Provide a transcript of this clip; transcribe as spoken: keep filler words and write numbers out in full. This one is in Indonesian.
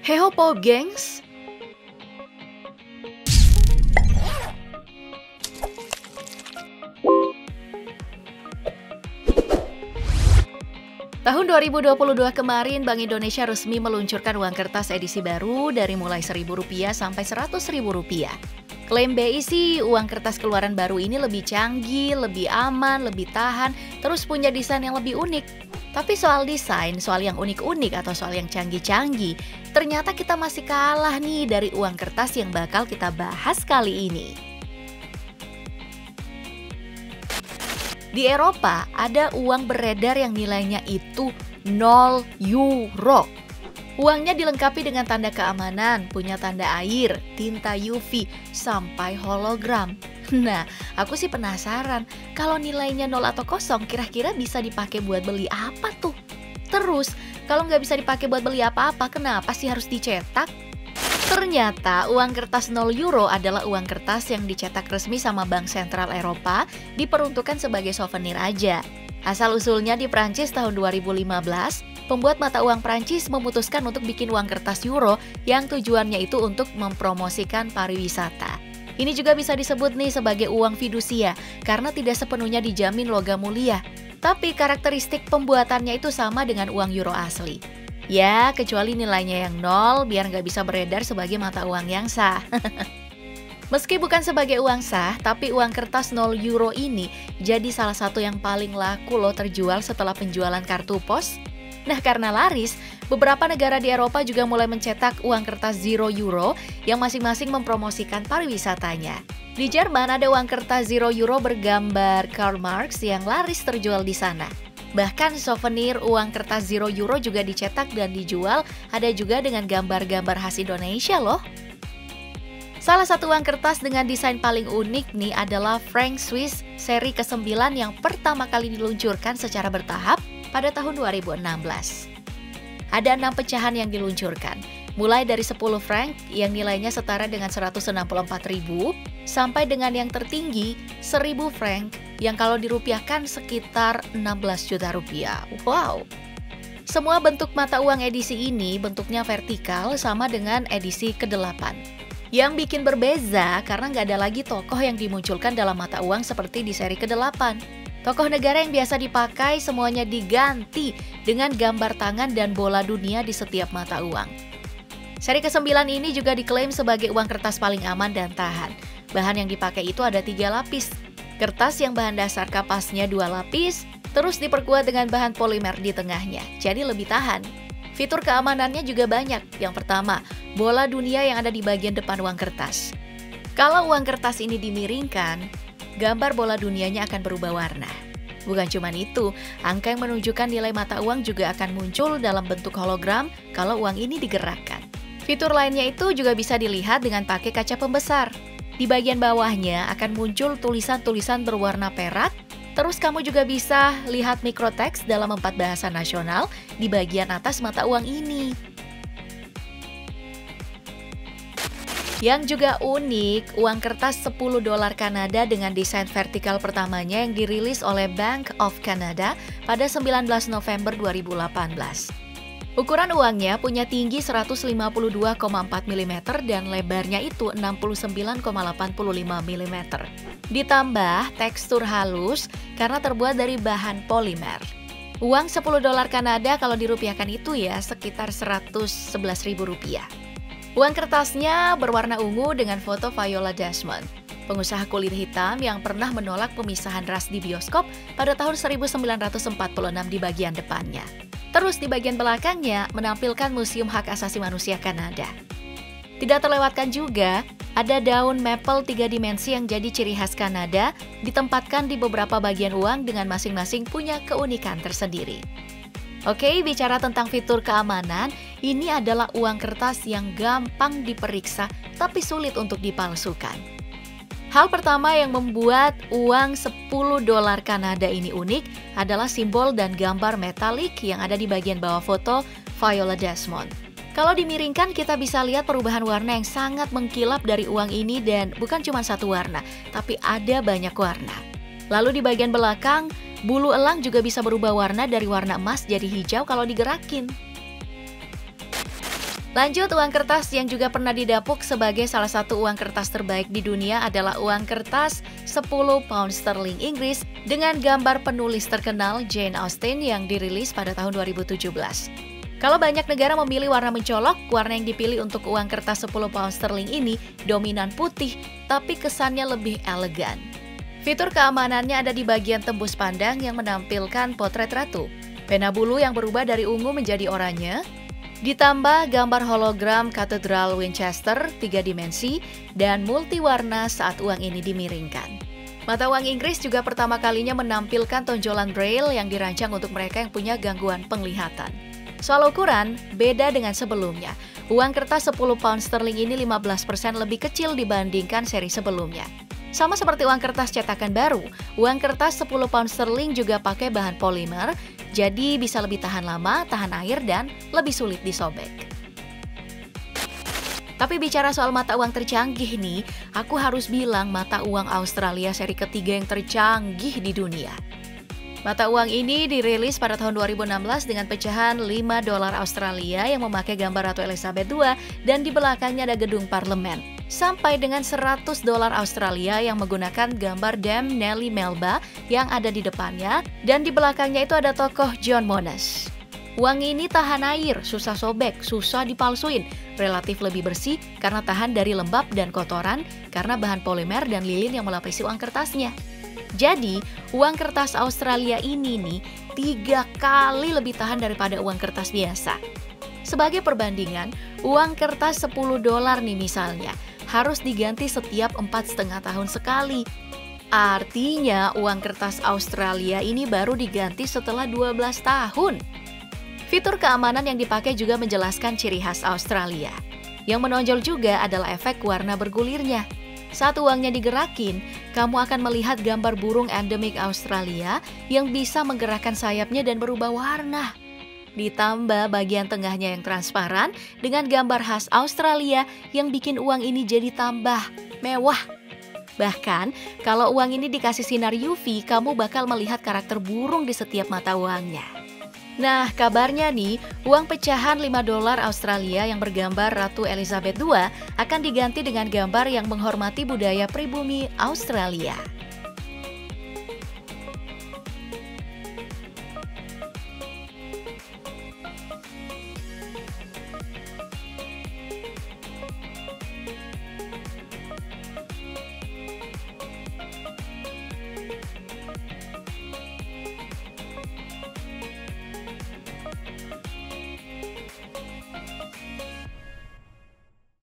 Heho po, gengs! Tahun dua ribu dua puluh dua kemarin, Bank Indonesia resmi meluncurkan uang kertas edisi baru dari mulai seribu rupiah sampai seratus ribu rupiah. Klaim B I sih, uang kertas keluaran baru ini lebih canggih, lebih aman, lebih tahan, terus punya desain yang lebih unik. Tapi soal desain, soal yang unik-unik atau soal yang canggih-canggih, ternyata kita masih kalah nih dari uang kertas yang bakal kita bahas kali ini. Di Eropa, ada uang beredar yang nilainya itu nol euro. Uangnya dilengkapi dengan tanda keamanan, punya tanda air, tinta U V, sampai hologram. Nah, aku sih penasaran, kalau nilainya nol atau kosong, kira-kira bisa dipakai buat beli apa tuh? Terus, kalau nggak bisa dipakai buat beli apa-apa, kenapa sih harus dicetak? Ternyata uang kertas nol euro adalah uang kertas yang dicetak resmi sama Bank Sentral Eropa, diperuntukkan sebagai souvenir aja. Asal-usulnya di Prancis tahun dua ribu lima belas, pembuat mata uang Prancis memutuskan untuk bikin uang kertas euro yang tujuannya itu untuk mempromosikan pariwisata. Ini juga bisa disebut nih sebagai uang fidusia, karena tidak sepenuhnya dijamin logam mulia. Tapi karakteristik pembuatannya itu sama dengan uang euro asli. Ya, kecuali nilainya yang nol, biar nggak bisa beredar sebagai mata uang yang sah. Meski bukan sebagai uang sah, tapi uang kertas nol euro ini jadi salah satu yang paling laku loh terjual setelah penjualan kartu pos. Nah, karena laris, beberapa negara di Eropa juga mulai mencetak uang kertas zero euro yang masing-masing mempromosikan pariwisatanya. Di Jerman ada uang kertas zero euro bergambar Karl Marx yang laris terjual di sana. Bahkan souvenir uang kertas zero euro juga dicetak dan dijual, ada juga dengan gambar-gambar khas Indonesia loh. Salah satu uang kertas dengan desain paling unik nih adalah franc Swiss seri kesembilan yang pertama kali diluncurkan secara bertahap pada tahun dua ribu enam belas. Ada enam pecahan yang diluncurkan, mulai dari sepuluh franc yang nilainya setara dengan seratus enam puluh empat ribu, sampai dengan yang tertinggi seribu franc yang kalau dirupiahkan sekitar enam belas juta rupiah. Wow! Semua bentuk mata uang edisi ini bentuknya vertikal sama dengan edisi kedelapan. Yang bikin berbeza karena nggak ada lagi tokoh yang dimunculkan dalam mata uang seperti di seri kedelapan. Tokoh negara yang biasa dipakai semuanya diganti dengan gambar tangan dan bola dunia di setiap mata uang. Seri kesembilan ini juga diklaim sebagai uang kertas paling aman dan tahan. Bahan yang dipakai itu ada tiga lapis. Kertas yang bahan dasar kapasnya dua lapis, terus diperkuat dengan bahan polimer di tengahnya, jadi lebih tahan. Fitur keamanannya juga banyak. Yang pertama, bola dunia yang ada di bagian depan uang kertas. Kalau uang kertas ini dimiringkan, gambar bola dunianya akan berubah warna. Bukan cuma itu, angka yang menunjukkan nilai mata uang juga akan muncul dalam bentuk hologram kalau uang ini digerakkan. Fitur lainnya itu juga bisa dilihat dengan pakai kaca pembesar. Di bagian bawahnya akan muncul tulisan-tulisan berwarna perak. Terus kamu juga bisa lihat mikroteks dalam empat bahasa nasional di bagian atas mata uang ini. Yang juga unik, uang kertas sepuluh dolar Kanada dengan desain vertikal pertamanya yang dirilis oleh Bank of Canada pada sembilan belas November dua ribu delapan belas. Ukuran uangnya punya tinggi seratus lima puluh dua koma empat milimeter dan lebarnya itu enam puluh sembilan koma delapan lima milimeter. Ditambah tekstur halus karena terbuat dari bahan polimer. Uang sepuluh dolar Kanada kalau dirupiahkan itu ya sekitar seratus sebelas ribu rupiah. Uang kertasnya berwarna ungu dengan foto Viola Desmond, pengusaha kulit hitam yang pernah menolak pemisahan ras di bioskop pada tahun seribu sembilan ratus empat puluh enam di bagian depannya. Terus di bagian belakangnya menampilkan Museum Hak Asasi Manusia Kanada. Tidak terlewatkan juga, ada daun maple tiga dimensi yang jadi ciri khas Kanada, ditempatkan di beberapa bagian uang dengan masing-masing punya keunikan tersendiri. Oke, bicara tentang fitur keamanan, ini adalah uang kertas yang gampang diperiksa tapi sulit untuk dipalsukan. Hal pertama yang membuat uang sepuluh dolar Kanada ini unik adalah simbol dan gambar metalik yang ada di bagian bawah foto Viola Desmond. Kalau dimiringkan kita bisa lihat perubahan warna yang sangat mengkilap dari uang ini dan bukan cuma satu warna, tapi ada banyak warna. Lalu di bagian belakang, bulu elang juga bisa berubah warna dari warna emas jadi hijau kalau digerakin. Lanjut, uang kertas yang juga pernah didapuk sebagai salah satu uang kertas terbaik di dunia adalah uang kertas sepuluh pound sterling Inggris dengan gambar penulis terkenal Jane Austen yang dirilis pada tahun dua ribu tujuh belas. Kalau banyak negara memilih warna mencolok, warna yang dipilih untuk uang kertas sepuluh pound sterling ini dominan putih, tapi kesannya lebih elegan. Fitur keamanannya ada di bagian tembus pandang yang menampilkan potret ratu, pena bulu yang berubah dari ungu menjadi oranye, ditambah gambar hologram Katedral Winchester tiga dimensi dan multiwarna saat uang ini dimiringkan. Mata uang Inggris juga pertama kalinya menampilkan tonjolan braille yang dirancang untuk mereka yang punya gangguan penglihatan. Soal ukuran, beda dengan sebelumnya. Uang kertas sepuluh pound sterling ini lima belas persen lebih kecil dibandingkan seri sebelumnya. Sama seperti uang kertas cetakan baru, uang kertas sepuluh pound sterling juga pakai bahan polimer, jadi bisa lebih tahan lama, tahan air, dan lebih sulit disobek. Tapi bicara soal mata uang tercanggih nih, aku harus bilang mata uang Australia seri ketiga yang tercanggih di dunia. Mata uang ini dirilis pada tahun dua ribu enam belas dengan pecahan lima dolar Australia yang memakai gambar Ratu Elizabeth kedua dan di belakangnya ada gedung parlemen. Sampai dengan seratus dolar Australia yang menggunakan gambar Dame Nellie Melba yang ada di depannya dan di belakangnya itu ada tokoh John Monash. Uang ini tahan air, susah sobek, susah dipalsuin, relatif lebih bersih karena tahan dari lembab dan kotoran karena bahan polimer dan lilin yang melapisi uang kertasnya. Jadi, uang kertas Australia ini nih tiga kali lebih tahan daripada uang kertas biasa. Sebagai perbandingan, uang kertas sepuluh dolar nih misalnya, harus diganti setiap empat setengah tahun sekali. Artinya, uang kertas Australia ini baru diganti setelah dua belas tahun. Fitur keamanan yang dipakai juga menjelaskan ciri khas Australia. Yang menonjol juga adalah efek warna bergulirnya. Saat uangnya digerakin, kamu akan melihat gambar burung endemik Australia yang bisa menggerakkan sayapnya dan berubah warna. Ditambah bagian tengahnya yang transparan dengan gambar khas Australia yang bikin uang ini jadi tambah mewah. Bahkan, kalau uang ini dikasih sinar U V, kamu bakal melihat karakter burung di setiap mata uangnya. Nah, kabarnya nih, uang pecahan lima dolar Australia yang bergambar Ratu Elizabeth kedua akan diganti dengan gambar yang menghormati budaya pribumi Australia.